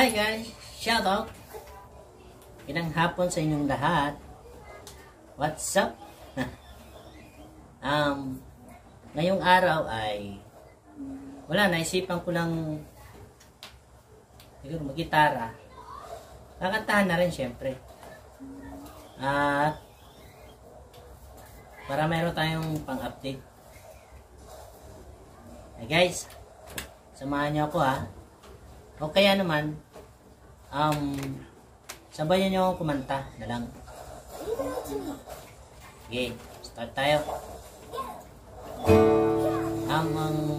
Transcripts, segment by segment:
Hi guys! Shout out! Inang hapon sa inyong lahat. What's up? Ngayong araw ay naisipan ko lang siguro mag-gitara. Kakantahan na rin syempre. At para mayroon tayong pang-update. Hey guys, samahan niyo ako ha. O kaya naman, sabayan niyo akong kumanta na lang. Okay, start tayo. Ang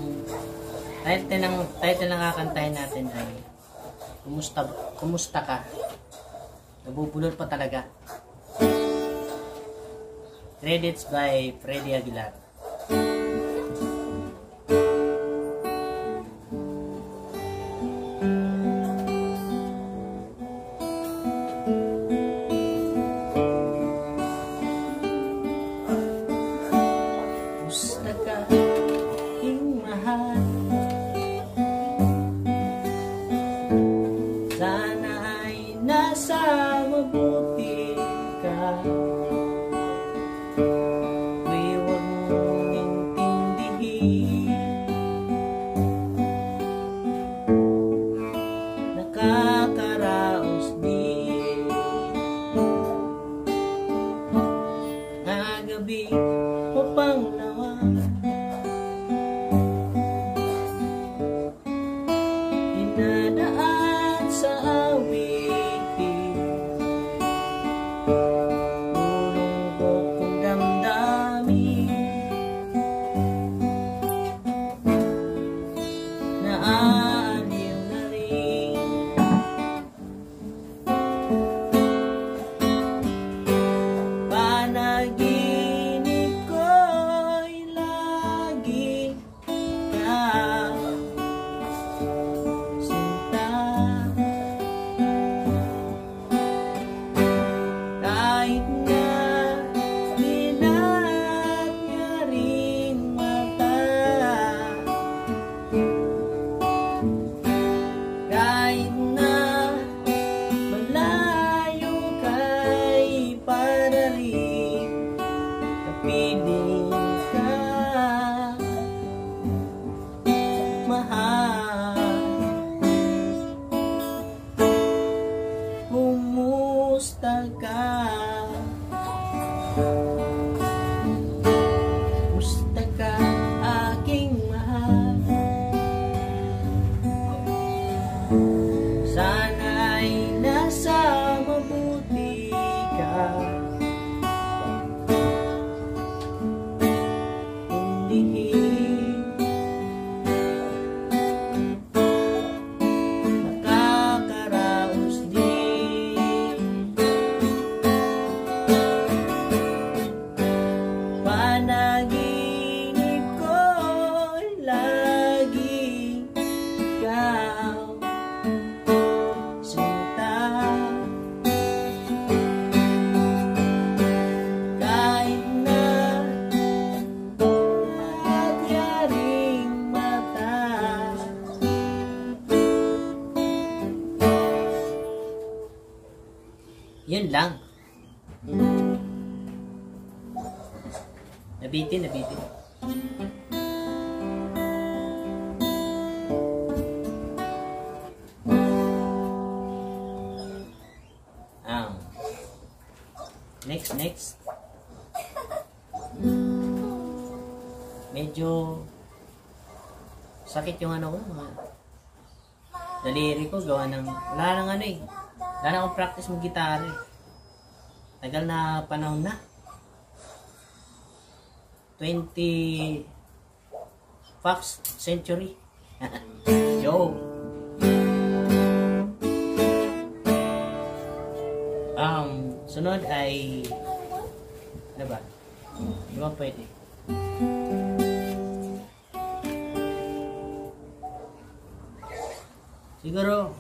title ng kakantahin natin ay Kumusta ka? Nabubulol pa talaga. Credits by Freddy Aguilar. Kumusta ka, aking mahal? Sana ay nasa mabuti ka. Huwag mong intindihin, nakakaraos din na gabi mo pang naman. Dinadaan sa awitin, bulunggok kong damdamin, naaaliw na rin. Panaginip ko'y lagi ka, sinta. Kahit na binat niya rin mata, kahit na malayo ka'y paraling, napiling ka, mahal. Kumusta ka? Kumusta ka, aking mahal? Sana ay nasa mabuti ka. Hindihin, nakakaraos din. Panaginip ko'y lagi ikaw, sinta. Kahit na natyaring mata, yun lang. Nabitin. Next. Medyo sakit yung ano ko, mga daliri ko, gawa ng wala nang ano eh. Wala na akong practice mag gitara eh. Tagal na panahon na. 21st century. Yo. Sunod ay ano ba? Di ba pwede? Siguro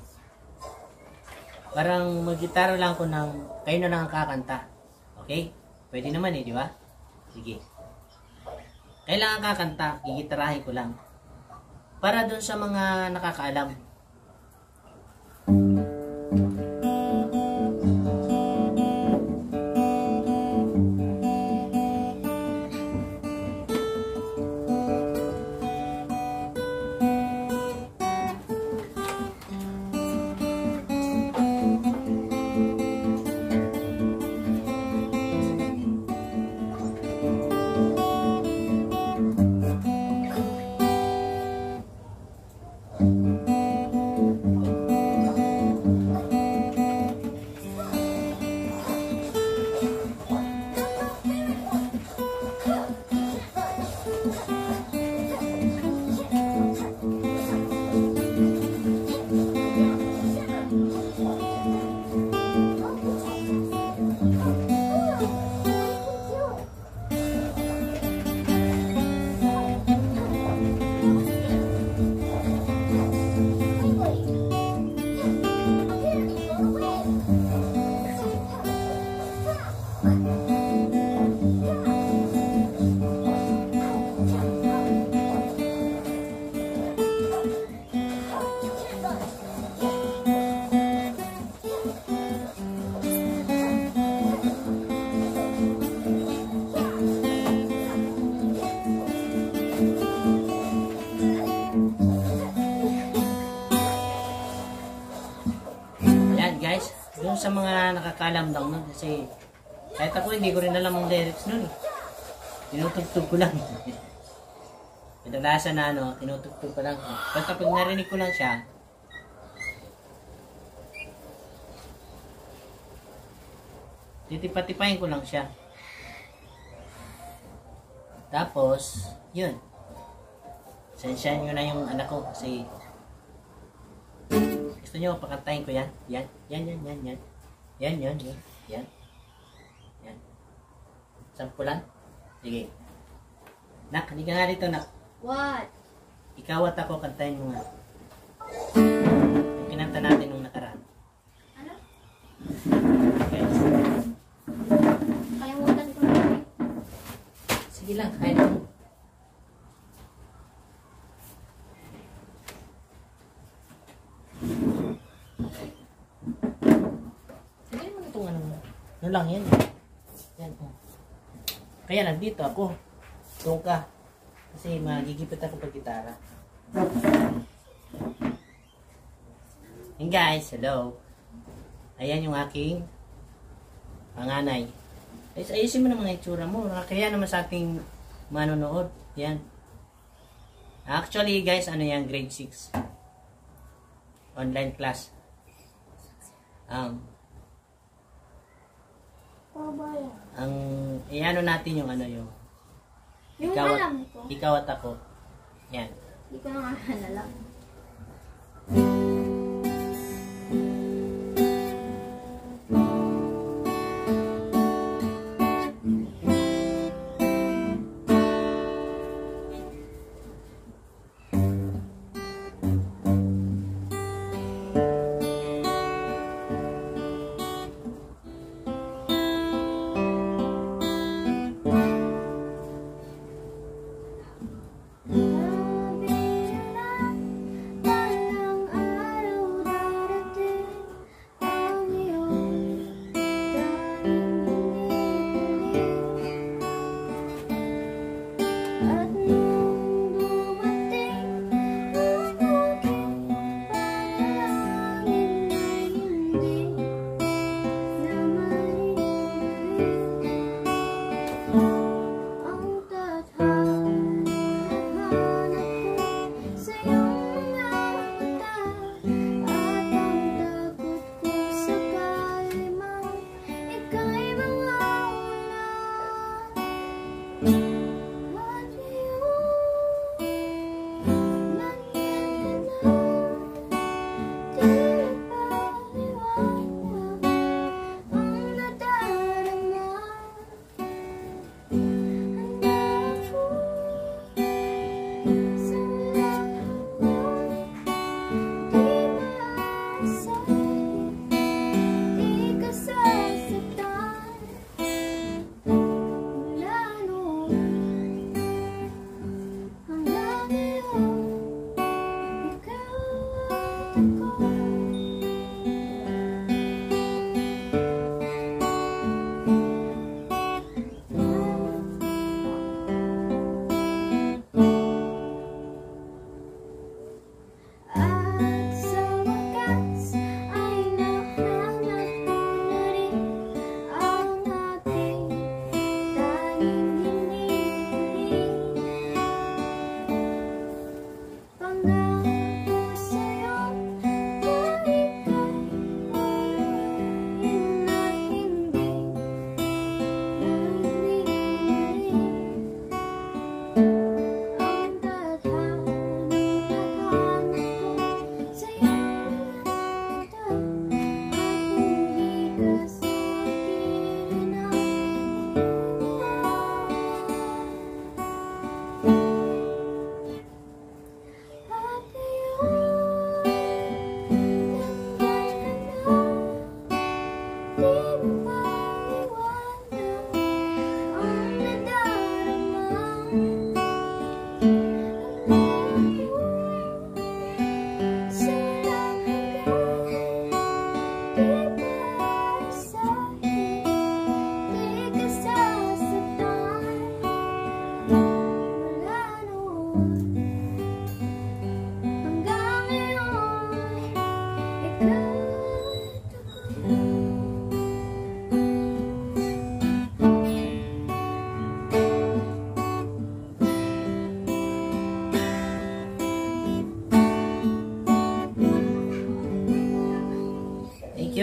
parang mag-gitara lang ko ng kayo na lang ang kakanta. Okay? Pwede naman eh, di ba? Sige. Kailangan kakanta, gigitarahin ko lang. Para dun sa mga nakakaalam. sa mga nakakaalam lang nun kasi kahit ako hindi ko rin alam ang lyrics nun eh. Tinutugtog ko lang. Kadalasan na ano, tinutugtog ko lang. Basta pag narinig ko lang siya, titipa-tipahin ko lang siya. Tapos, yun. Sensyahan nyo na yung anak ko kasi gusto nyo pakantahin ko yan. Yan. Yan. Sampulan. Sige. Nak, hindi ka nga dito, nak. What? Ikaw at ako, kantahin mo nga. Yung kinanta natin nung nakaraan. Ano? Okay. Kalimutan ko na. Sige lang, kahit mo. Sige mo na itong ano. Ano lang yan. Yan, oh. Kaya nandito ako. Doon ka. Kasi magigipit ako pag gitara. And guys, hello. Ayan yung aking panganay. Ayusin mo naman ang itsura mo. Kaya naman sa ating manonood. Yan. Actually guys, ano yan? Grade 6. Online class. Ang iano natin yung ano yung Alam ko. ikaw at ako. Yan. Hindi ko na nga alam.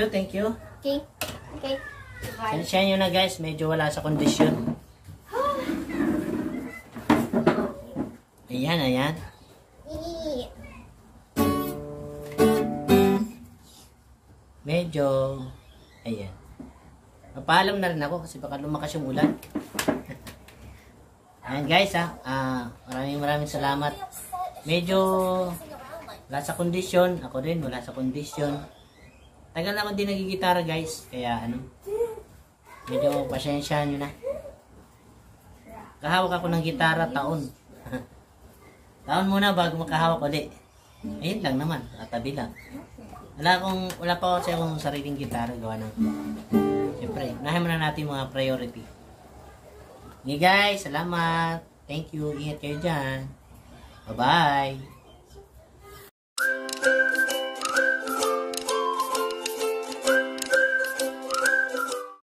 you, thank you. Okay. Okay. Bye. Sensya nyo na guys, medyo wala sa kondisyon. Ayan, ayan. Medyo, ayan. Mapaalam na rin ako kasi baka lumakas yung ulan. Ayan guys maraming salamat. Medyo wala sa kondisyon, ako rin wala sa kondisyon. Tagal na ako din nagigitara guys, kaya medyo pasensya nyo na. Kahawak ako ng gitara taon. Taon muna bago makahawak ulit. Ayun lang naman, katabi lang. Wala pa kasi akong sariling gitara gawa ng. Siyempre, unahin muna natin mga priority. Okay guys, salamat. Thank you. Ingat kayo dyan. Bye-bye.